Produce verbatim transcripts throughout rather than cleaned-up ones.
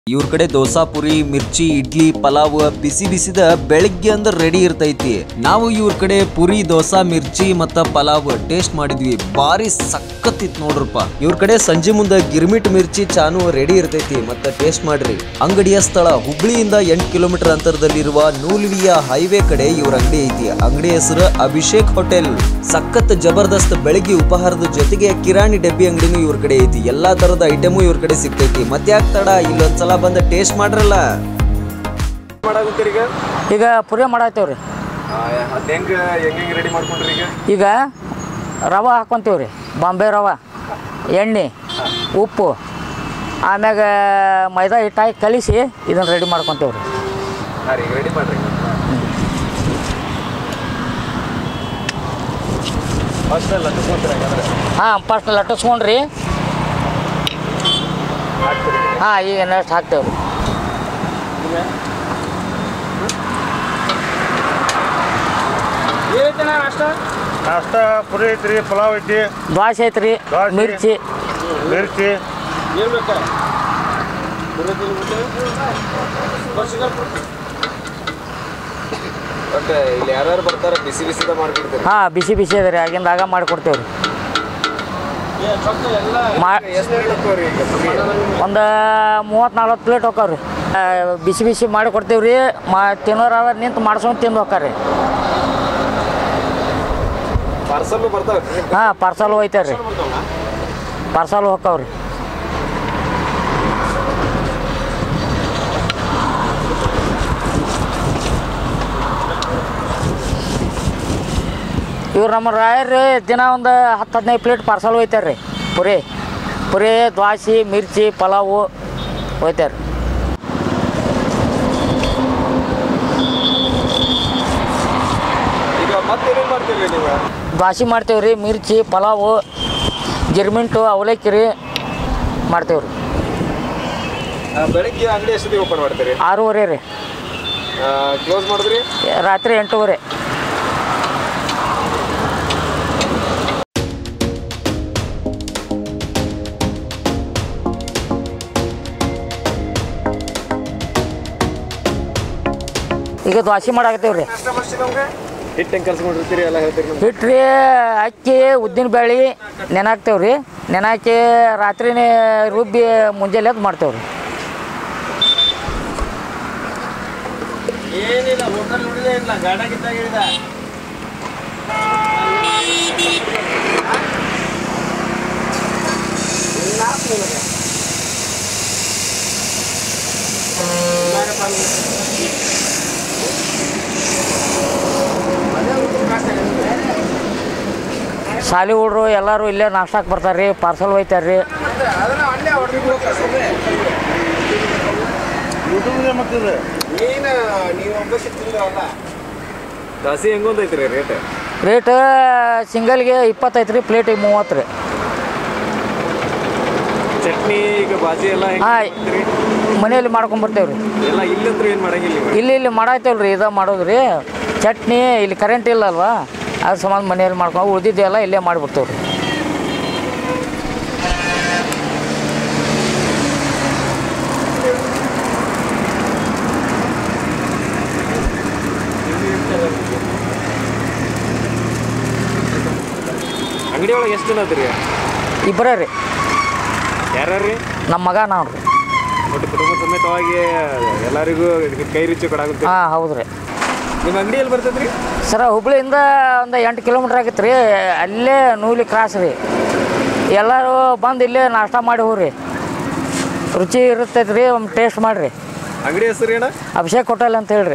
ಇವ್ರ ಕಡೆ ದೋಸಾ ಪುರಿ ಮಿರ್ಚಿ ಇಡ್ಲಿ ಪಲಾವ್ ಬಿಸಿ ಬಿಸಿದ ಬೆಳಗ್ಗೆ ಅಂದ್ರೆ ರೆಡಿ ಇರ್ತೈತಿ. ನಾವು ಇವ್ರ ಕಡೆ ಪುರಿ ದೋಸಾ ಮಿರ್ಚಿ ಮತ್ತ ಪಲಾವ್ ಟೇಸ್ಟ್ ಮಾಡಿದ್ವಿ, ಬಾರಿ ಸಖತ್ ಇತ್ತು ನೋಡ್ರಪ್ಪ. ಇವ್ರ ಕಡೆ ಸಂಜೆ ಮುಂದೆ ಗಿರ್ಮಿಟ್ ಮಿರ್ಚಿ ಚಾನು ರೆಡಿ ಇರ್ತೈತಿ, ಮತ್ತೆ ಟೇಸ್ಟ್ ಮಾಡ್ರಿ. ಅಂಗಡಿಯ ಸ್ಥಳ ಹುಬ್ಳಿಯಿಂದ ಎಂಟು ಕಿಲೋಮೀಟರ್ ಅಂತರದಲ್ಲಿರುವ ನೂಲ್ವಿಯ ಹೈವೇ ಕಡೆ ಇವ್ರ ಅಂಗಡಿ ಐತಿ. ಅಂಗಡಿ ಹೆಸರು ಅಭಿಷೇಕ್ ಹೋಟೆಲ್. ಸಖತ್ ಜಬರ್ದಸ್ತ್ ಬೆಳಗ್ಗೆ ಉಪಹಾರದ ಜೊತೆಗೆ ಕಿರಾಣಿ ಡಬ್ಬಿ ಅಂಗಡಿನೂ ಇವ್ರ ಕಡೆ ಐತಿ. ಎಲ್ಲಾ ತರದ ಐಟಮು ಇವ್ರ ಕಡೆ ಸಿಗ್ತೈತಿ. ಮತ್ತೆ ಯಾಕೆ ತಡ, ಇಲ್ಲೊಂದ್ಸಲ ಬಂದ ಟೇಸ್ಟ್ ಮಾಡ್ರಲ್ಲ. ಈಗ ಪುರಿ ಮಾಡಾತೇವ್ರಿ. ರೆಡಿ ಮಾಡ್ಕೊಂಡ್ರಿ? ಈಗ ಈಗ ರವೆ ಹಾಕೊಂತೀವ್ರಿ, ಬಾಂಬೆ ರವೆ, ಎಣ್ಣೆ, ಉಪ್ಪು, ಆಮ್ಯಾಗ ಮೈದಾ ಹಿಟ್ಟು ಹಾಕಿ ಕಲಿಸಿ ಇದನ್ನು ರೆಡಿ ಮಾಡ್ಕೊತೀವ್ರಿ. ರೆಡಿ ಮಾಡ್ರಿ. ಹಾಂ, ಫಸ್ಟ್ ಲಟ್ಟಿಸ್ಕೊಂಡ್ರಿ. ಹಾಂ, ಈಗ ನೆಕ್ಸ್ಟ್ ಹಾಕ್ತೇವ್ರಿ. ನಾಷ್ಟ ಪುರಿ ಐತ್ರಿ, ಪಲಾವ್ ಐತಿ, ದ್ವಾಸೆ ಐತ್ರಿ, ಮಿರ್ಚಿ ಮಿರ್ಚಿ ಇಲ್ಲಿ ಯಾರ್ಯಾರು ಬರ್ತಾರ ಬಿಸಿ ಬಿಸಿದ ಮಾಡ್ಕೊಡ್ತೀರಿ? ಹಾಂ, ಬಿಸಿ ಬಿಸಿ ಅದ ರೀ, ಆಗಿಂದ ಆಗ ಮಾಡಿಕೊಡ್ತೇವ್ರಿ. ಒಂದು ಮೂವತ್ತು ನಲ್ವತ್ತು ಪ್ಲೇಟ್ ಹೋಗ್ತಾವ್ರಿ. ಬಿಸಿ ಬಿಸಿ ಮಾಡಿ ಕೊಡ್ತೀವಿ ರೀ. ಮಾ ತಿನ್ನೋರಾದ್ರೆ ನಿಂತು ಮಾಡ್ಸ್ಕೊಂಡು ತಿಂದು ಹೋಗ್ತಾರೆ. ಪಾರ್ಸಲ್ ಬರ್ತಾವೆ? ಹಾಂ, ಪಾರ್ಸಲ್ ಹೋಯ್ತಾರೆ ರೀ, ಪಾರ್ಸಲ್ ಹೋಗ್ತಾವ್ರಿ. ಇವ್ರು ನಮ್ಮ ರಾಯರು ದಿನ ಒಂದು ಹತ್ತು ಹದಿನೈದು ಪ್ಲೇಟ್ ಪಾರ್ಸಲ್ ಹೋಯ್ತಾರೆ ರೀ. ಪುರಿ ಪುರಿ ದ್ವಾಸೆ ಮಿರ್ಚಿ ಪಲಾವು ಹೋಯ್ತಾರೆ. ಈಗ ಮತ್ತೇನೇನು ಮಾಡ್ತೀರಿ ನೀವು? ದ್ವಾಸೆ ಮಾಡ್ತೇವೆ ರೀ, ಮಿರ್ಚಿ ಪಲಾವು ಗಿರ್ಮಿಂಟು ಅವಲಕ್ಕಿ ರೀ ಮಾಡ್ತೇವೆ ರೀ. ಬೆಳಗ್ಗೆ ಅಂಗಡಿ ಎಷ್ಟೊತ್ತಿಗೆ ಓಪನ್ ಮಾಡ್ತೀರಿ? ಆರೂವರೆ ರೀ. ಕ್ಲೋಸ್ ಮಾಡಿದ್ರಿ? ರಾತ್ರಿ ಎಂಟೂವರೆ. ಈಗ ದ್ವಾಸೆ ಮಾಡಾಕತ್ತೇವೆ ರೀ. ಹಿಟ್ಟು ಹೆಂಗೆ ಕಲ್ಸ್ಕೊಂಡಿರ್ತೀರಿ ಎಲ್ಲ ಹೇಳ್ತೀರಿ? ಹಿಟ್ಟು ರೀ, ಅಕ್ಕಿ ಉದ್ದಿನ ಬೇಳೆ ನೆನಾಕ್ತೇವೆ ರೀ. ನೆನಾಕಿ ರಾತ್ರಿನೇ ರುಬ್ಬಿ ಮುಂಜಾನೆ ಎದ್ದು ಮಾಡ್ತೇವೆ ರೀ. ಏನಿಲ್ಲ, ಹೋಟೆಲ್ ನೋಡಿದೇ ಇಲ್ಲ, ಗಾಡಾಗಿದ್ದಾಗ ಹೇಳಿದ. ಶಾಲೆ ಹುಡ್ರು ಎಲ್ಲರೂ ಇಲ್ಲೇ ನಾಷ್ಟಾಕ್ ಬರ್ತಾರೆ ರೀ, ಪಾರ್ಸಲ್ ಒಯ್ತಾರೆ ರೀ. ದೋಸೆ ಹೆಂಗೊಂದೈತಿ ರೀ ರೇಟ್? ರೇಟ್ ಸಿಂಗಲ್ಗೆ ಇಪ್ಪತ್ತೈತೆ ರೀ, ಪ್ಲೇಟಿಗೆ ಮೂವತ್ತು ರೀ. ಚಟ್ನಿ ಈಗ ಬಾಜಿ ಎಲ್ಲ ಹಾಂ, ಮನೆಯಲ್ಲಿ ಮಾಡ್ಕೊಂಬರ್ತೇವೆ ರೀ. ಎಲ್ಲ ಇಲ್ಲಂದ್ರೆ ಏನು ಮಾಡಂಗಿಲ್ಲ? ಇಲ್ಲಿ ಇಲ್ಲಿ ಮಾಡಾಯ್ತೇವೆ ರೀ, ಇದು ಮಾಡೋದು ರೀ. ಚಟ್ನಿ ಇಲ್ಲಿ ಕರೆಂಟ್ ಇಲ್ಲ ಅಲ್ವಾ, ಅದು ಸಂಬಂಧ ಮನೆಯಲ್ಲಿ ಮಾಡ್ಕೊಂಡು ಉಳಿದಿದ್ದೆಲ್ಲ ಇಲ್ಲೇ ಮಾಡಿಬಿಡ್ತೇವೆ ರೀ. ಅಂಗಡಿ ಒಳಗೆ ಎಷ್ಟು ಜನ ಅದ್ರಿ? ಇಬ್ಬರೇ ರೀ. ಯಾರ್ಯಾರು ರೀ? ನಮ್ಮ ಮಗ ನಾವು ರೀ. ಒಟ್ಟು ಕುಟುಂಬ ಸಮೇತವಾಗಿ ಎಲ್ಲರಿಗೂ ಕೈ ರುಚಿ ಕೊಡಾಗುತ್ತೆ? ಹಾಂ, ಹೌದು ರೀ. ನಿಮ್ಮ ಅಂಗಡಿ ಎಲ್ಲಿ ಬರ್ತದ್ರಿ? ಸರ ಹುಬ್ಳಿಯಿಂದ ಒಂದು ಎಂಟು ಕಿಲೋಮೀಟ್ರ್ ಆಗೈತೆ ರೀ. ಅಲ್ಲೇ ನೂಲಿ ಕ್ರಾಸ್ ರೀ. ಎಲ್ಲರೂ ಬಂದು ಇಲ್ಲೇ ನಾಷ್ಟ ಮಾಡಿ ಹೋಗ್ರಿ, ರುಚಿ ಇರ್ತೈತೆ ರೀ. ಒಮ್ಮೆ ಟೇಸ್ಟ್ ಮಾಡಿರಿ. ಅಂಗಡಿ ಹೆಸರು ಏನ? ಅಭಿಷೇಕ್ ಹೋಟೆಲ್ ಅಂತ ಹೇಳ್ರಿ.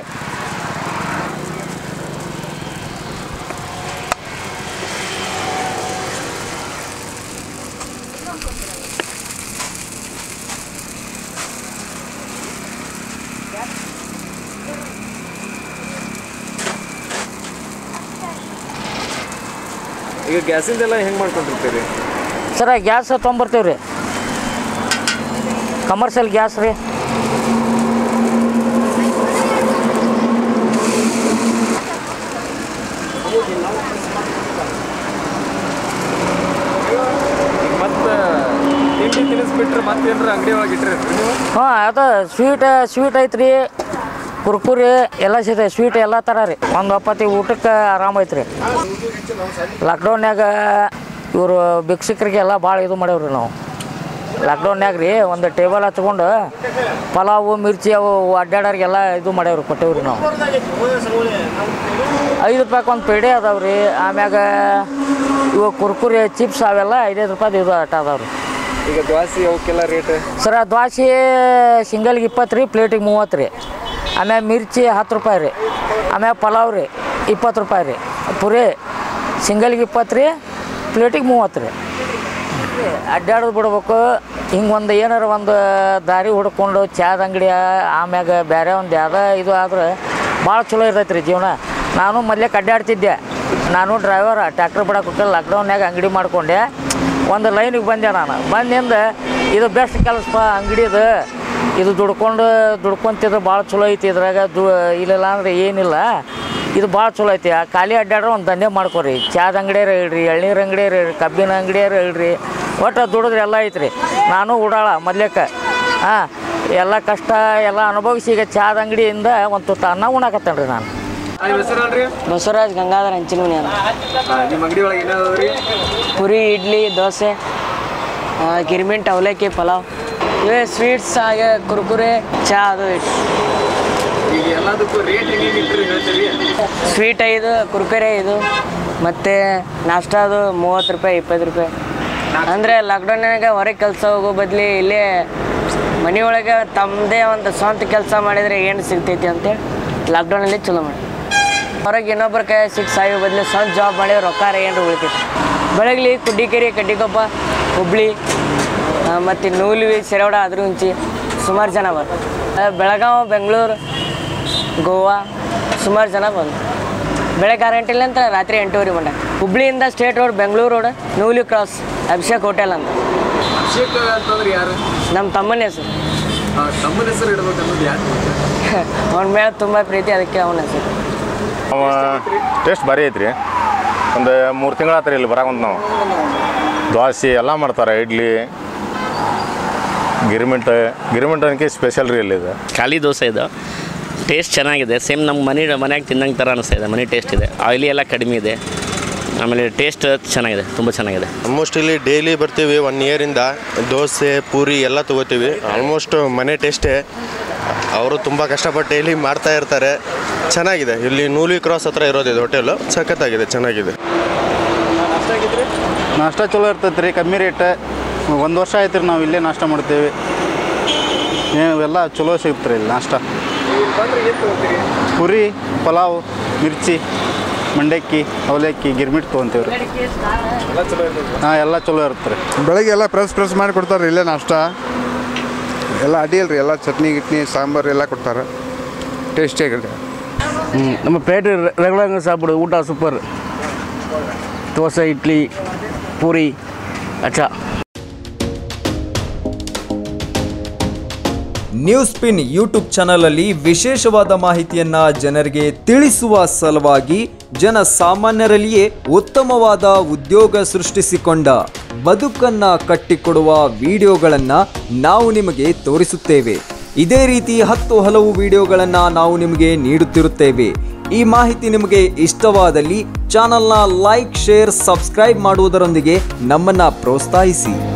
ಈಗ ಗ್ಯಾಸಿಂದೆಲ್ಲ ಹೆಂಗೆ ಮಾಡ್ಕೊಂಡಿರ್ತೀರಿ? ಸರ ಗ್ಯಾಸ್ ತೊಗೊಂಬರ್ತೀವಿ ರೀ, ಕಮರ್ಷಿಯಲ್ ಗ್ಯಾಸ್ ರೀ. ಮತ್ತೆ ತಿಂಡಿ ತಿನಿಸ್ಬಿಟ್ರೆ ಮತ್ತೇನ್ರ ಅಂಗಡಿ ಒಳಗೆ ಇಟ್ಟಿರ್ತೀರಿ ನೀವು? ಹಾಂ ಅದು ಸ್ವೀಟ್ ಸ್ವೀಟ್ ಐತ್ರಿ, ಕುರ್ಕುರಿ ಎಲ್ಲ ಸಿಗ್ತೈತೆ, ಸ್ವೀಟ್ ಎಲ್ಲ ಥರ ರೀ. ಒಂದು ಒಪ್ಪತ್ತಿ ಊಟಕ್ಕೆ ಆರಾಮ ಐತ್ರಿ. ಲಾಕ್ಡೌನ್ಯಾಗ ಇವರು ಭಿಕ್ಷುಕರಿಗೆ ಎಲ್ಲ ಭಾಳ ಇದು ಮಾಡೇವ್ರಿ ನಾವು. ಲಾಕ್ಡೌನ್ಯಾಗ ರೀ ಒಂದು ಟೇಬಲ್ ಹಚ್ಕೊಂಡು ಪಲಾವು ಮಿರ್ಚಿ ಅವು ಅಡ್ಡಾಡೋರಿಗೆಲ್ಲ ಇದು ಮಾಡೇವ್ರಿ, ಕೊಟ್ಟೇವ್ರಿ ನಾವು. ಐದು ರೂಪಾಯಿಗೆ ಒಂದು ಪೇಡೆ ಅದಾವೆ ರೀ. ಆಮ್ಯಾಗ ಇವು ಕುರ್ಕುರಿ ಚಿಪ್ಸ್ ಅವೆಲ್ಲ ಐದೈದು ರೂಪಾಯಿ ಇದು ಆಟ ಅದಾವೆ ರೀ. ಈಗ ದ್ವಾಸೆ ಅವಕ್ಕೆಲ್ಲ ರೇಟ್ ಸರ ದ್ವಾಸೆ ಸಿಂಗಲ್ಗೆ ಇಪ್ಪತ್ತು ರೀ, ಪ್ಲೇಟಿಗೆ ಮೂವತ್ತು ರೀ. ಆಮ್ಯಾಗ ಮಿರ್ಚಿ ಹತ್ತು ರೂಪಾಯಿ ರೀ. ಆಮ್ಯಾಗ ಪಲಾವ್ ರೀ ಇಪ್ಪತ್ತು ರೂಪಾಯಿ ರೀ. ಪುರಿ ಸಿಂಗಲ್ಗೆ ಇಪ್ಪತ್ತು ರೀ, ಪ್ಲೇಟಿಗೆ ಮೂವತ್ತು ರೀ. ಅಡ್ಡಾಡೋದು ಬಿಡ್ಬೇಕು. ಹಿಂಗೆ ಒಂದು ಏನಾರ ಒಂದು ದಾರಿ ಹುಡ್ಕೊಂಡು ಚಾದ ಅಂಗಡಿ ಆಮ್ಯಾಗ ಬೇರೆ ಒಂದು ಯಾವುದೋ ಇದು ಆದ್ರೆ ಭಾಳ ಚಲೋ ಇರ್ತೈತೆ ರೀ ಜೀವನ. ನಾನು ಮೊದಲೇ ಅಡ್ಡಾಡ್ತಿದ್ದೆ. ನಾನು ಡ್ರೈವರ್, ಟ್ಯಾಕ್ಟ್ರ್ ಬಿಡಕ್ಕೆ ಹೋಗಿ ಲಾಕ್ಡೌನ್ಯಾಗ ಅಂಗಡಿ ಮಾಡಿಕೊಂಡೆ. ಒಂದು ಲೈನಿಗೆ ಬಂದೆ ನಾನು. ಬಂದಿಂದ ಇದು ಬೆಸ್ಟ್ ಕೆಲಸಪ್ಪ ಅಂಗಡಿದು, ಇದು ದುಡ್ಕೊಂಡು ದುಡ್ಕೊಂತಿದ್ರೆ ಭಾಳ ಚಲೋ ಐತಿ. ಇದ್ರಾಗ ದು ಇಲ್ಲ ಅಂದ್ರೆ ಏನಿಲ್ಲ, ಇದು ಭಾಳ ಚಲೋ ಐತಿ. ಆ ಖಾಲಿ ಅಡ್ಡಾಡ್ರೆ ಒಂದು ದಂಧೆ ಮಾಡ್ಕೊರಿ. ಚಾದ ಅಂಗಡಿಯಾರ ಹೇಳ್ರಿ, ಎಳ್ನೀರು ಅಂಗಡಿಯಾರ ಹೇಳ್ರಿ, ಕಬ್ಬಿನ ಅಂಗಡಿಯಾರ ಹೇಳ್ರಿ, ಒಟ್ಟು ದುಡಿದ್ರೆ ಎಲ್ಲ ಐತ್ರಿ. ನಾನು ಉಡಾಳ ಮೊದ್ಲೇಕ. ಹಾಂ, ಎಲ್ಲ ಕಷ್ಟ ಎಲ್ಲ ಅನುಭವಿಸಿ ಈಗ ಚಾದ ಅಂಗಡಿಯಿಂದ ಒಂದು ತುತ್ತ ಅನ್ನ ಉಣ್ಣಾಕತ್ತೇನೆ ರೀ ನಾನು. ಬಸವರಾಜ್ ಗಂಗಾಧರ ಹಂಚಿನಮನಿ ಅಂತ. ನಿಮ್ಮ ಅಂಗಡಿ ಒಳಗೆ ಏನಾದ್ರಿ? ಪುರಿ, ಇಡ್ಲಿ, ದೋಸೆ, ಗಿರ್ಮಿಂಟ್, ಅವಲಕ್ಕಿ, ಪಲಾವ್, ಇವೇ ಸ್ವೀಟ್ಸ್, ಹಾಗೆ ಕುರ್ಕುರೆ, ಚಹಾ ಅದು ಇಟ್ಟು. ಈಗ ಎಲ್ಲದಕ್ಕೂ ರೇಟ್ ಹೆಂಗೆ ಇಟ್ಟರೆ ಹೇಳ್ತೀರಿ? ಸ್ವೀಟ್ ಐದು, ಕುರ್ಕುರೆ ಐದು, ಮತ್ತು ನಾಷ್ಟಾ ಅದು ಮೂವತ್ತು ರೂಪಾಯಿ ಇಪ್ಪತ್ತು ರೂಪಾಯಿ. ಅಂದರೆ ಲಾಕ್ಡೌನ್ನಾಗ ಹೊರಗೆ ಕೆಲಸ ಹೋಗೋ ಬದಲಿ ಇಲ್ಲೇ ಮನೆಯೊಳಗೆ ತಮ್ಮದೇ ಒಂದು ಸ್ವಂತ ಕೆಲಸ ಮಾಡಿದರೆ ಏನು ಸಿಗ್ತೈತಿ ಅಂತೇಳಿ ಲಾಕ್ಡೌನಲ್ಲಿ ಚಲೋ ಮಾಡಿ. ಹೊರಗೆ ಇನ್ನೊಬ್ಬರ ಕೈ ಸಿಕ್ಸ್ ಸಾಯೋ ಬದಲು ಸ್ವಂತ ಜಾಬ್ ಮಾಡಿ ರೊಕ್ಕ ಏನು ಉಳಿತೈತಿ. ಬೆಳಗ್ಲಿ ಕುಡ್ಡಿಕೆರೆ, ಕಡ್ಡಿಕೊಪ್ಪ, ಹುಬ್ಳಿ ಮತ್ತು ನೂಲುವಿ, ಸೆರವಡ, ಅದ್ರ ಹುಂಚಿ ಸುಮಾರು ಜನ ಬಂದು. ಬೆಳಗಾವಿ, ಬೆಂಗಳೂರು, ಗೋವಾ ಸುಮಾರು ಜನ ಬಂದು. ಬೆಳಗ್ಗೆ ಆರು ಗಂಟೆಲಿ ಅಂತ ರಾತ್ರಿ ಎಂಟೂವರೆ ಮಂಡ. ಹುಬ್ಳಿಯಿಂದ state road, Bengaluru road, Nooli cross, Abhishek hotel ಅಂತ. ಅಭಿಷೇಕ್ ಅಂತಂದ್ರೆ ಯಾರು? ನಮ್ಮ ತಮ್ಮನ ಹೆಸರು. ತಮ್ಮನ ಹೆಸರು ಇಡ್ಬೇಕು ಅನ್ನೋದು ಯಾಕೆ? ಅವನ ಮೇಲೆ ತುಂಬ ಪ್ರೀತಿ, ಅದಕ್ಕೆ ಅವನ ಹೆಸರು. ಅವ ಟೇಸ್ಟ್ ಭಾರಿ ಐತ್ರಿ. ಒಂದು ಮೂರು ತಿಂಗಳು ಆತ್ರಿ ಇಲ್ಲಿ ಬರಾಕಂತ ನಾವು. ದ್ವಾಸೆ ಎಲ್ಲ ಮಾಡ್ತಾರೆ, ಇಡ್ಲಿ, ಗಿರ್ಮಿಂಟ್ ಗಿರ್ಮಿಂಟ್ ಅನ್ನಕ್ಕೆ ಸ್ಪೆಷಲ್ ರೀ ಇಲ್ಲಿ. ಇದು ಖಾಲಿ ದೋಸೆ ಇದು ಟೇಸ್ಟ್ ಚೆನ್ನಾಗಿದೆ. ಸೇಮ್ ನಮ್ಮ ಮನೆ ಮನ್ಯಾಗ ತಿನ್ನಂಗೆ ಥರ ಅನಿಸ್ತಾ ಇದೆ. ಮನೆ ಟೇಸ್ಟ್ ಇದೆ, ಆಯಿಲಿ ಎಲ್ಲ ಕಡಿಮೆ ಇದೆ. ಆಮೇಲೆ ಟೇಸ್ಟ್ ಚೆನ್ನಾಗಿದೆ, ತುಂಬ ಚೆನ್ನಾಗಿದೆ. ಆಲ್ಮೋಸ್ಟ್ ಇಲ್ಲಿ ಡೈಲಿ ಬರ್ತೀವಿ. ಒನ್ ಇಯರಿಂದ ದೋಸೆ, ಪೂರಿ ಎಲ್ಲ ತೊಗೋತೀವಿ. ಆಲ್ಮೋಸ್ಟ್ ಮನೆ ಟೇಸ್ಟೇ. ಅವರು ತುಂಬ ಕಷ್ಟಪಟ್ಟು ಡೈಲಿ ಮಾಡ್ತಾ ಇರ್ತಾರೆ. ಚೆನ್ನಾಗಿದೆ. ಇಲ್ಲಿ ನೂಲಿ ಕ್ರಾಸ್ ಹತ್ರ ಇರೋದಿದೆ ಹೋಟೆಲು. ಸಖತ್ತಾಗಿದೆ, ಚೆನ್ನಾಗಿದೆ. ನಾಷ್ಟ ಚಲೋ ಇರ್ತೈತೆ ರೀ, ಕಮ್ಮಿ ರೇಟ್. ಒಂದು ವರ್ಷ ಆಯ್ತು ರೀ ನಾವು ಇಲ್ಲೇ ನಾಷ್ಟ ಮಾಡ್ತೀವಿ. ಎಲ್ಲ ಚಲೋ ಸಿಗುತ್ತೆ ರೀ ಇಲ್ಲಿ ನಾಷ್ಟ. ಪುರಿ, ಪಲಾವ್, ಮಿರ್ಚಿ, ಮಂಡಕ್ಕಿ, ಅವಲಕ್ಕಿ, ಗಿರ್ಮಿಟ್ ತೊಗೊತೀವಿ ರೀ. ಹಾಂ, ಎಲ್ಲ ಚಲೋ ಇರುತ್ತೆ ರೀ. ಬೆಳಗ್ಗೆ ಎಲ್ಲ ಪ್ರೆಸ್ ಪ್ರೆಸ್ ಮಾಡಿ ಕೊಡ್ತಾರೆ ಇಲ್ಲೇ ನಾಷ್ಟ. ಎಲ್ಲ ಅಡಿಯಲ್ಲ ರೀ, ಎಲ್ಲ ಚಟ್ನಿ ಗಿಟ್ನಿ ಸಾಂಬಾರು ಎಲ್ಲ ಕೊಡ್ತಾರೆ. ಟೇಸ್ಟಿಯಾಗಿದೆ. ಹ್ಞೂ ನಮ್ಮ ಪೇಟೆ ರೆಗ್ಯುಲರ್ ಸಾಪಿಡು ಊಟ ಸೂಪರ್. ದೋಸೆ, ಇಡ್ಲಿ, ಪೂರಿ, ಅಚ್ಚಾ. ನ್ಯೂಸ್ ಪಿನ್ ಯೂಟ್ಯೂಬ್ ಚಾನಲಲ್ಲಿ ವಿಶೇಷವಾದ ಮಾಹಿತಿಯನ್ನ ಜನರಿಗೆ ತಿಳಿಸುವ ಸಲುವಾಗಿ ಜನಸಾಮಾನ್ಯರಲ್ಲಿಯೇ ಉತ್ತಮವಾದ ಉದ್ಯೋಗ ಸೃಷ್ಟಿಸಿಕೊಂಡ ಬದುಕನ್ನ ಕಟ್ಟಿಕೊಡುವ ವಿಡಿಯೋಗಳನ್ನ ನಾವು ನಿಮಗೆ ತೋರಿಸುತ್ತೇವೆ. ಇದೇ ರೀತಿ ಹತ್ತು ಹಲವು ವಿಡಿಯೋಗಳನ್ನ ನಾವು ನಿಮಗೆ ನೀಡುತ್ತಿರುತ್ತೇವೆ. ಈ ಮಾಹಿತಿ ನಿಮಗೆ ಇಷ್ಟವಾದಲ್ಲಿ ಚಾನಲ್ನ ಲೈಕ್, ಶೇರ್, ಸಬ್ಸ್ಕ್ರೈಬ್ ಮಾಡುವುದರೊಂದಿಗೆ ನಮ್ಮನ್ನ ಪ್ರೋತ್ಸಾಹಿಸಿ.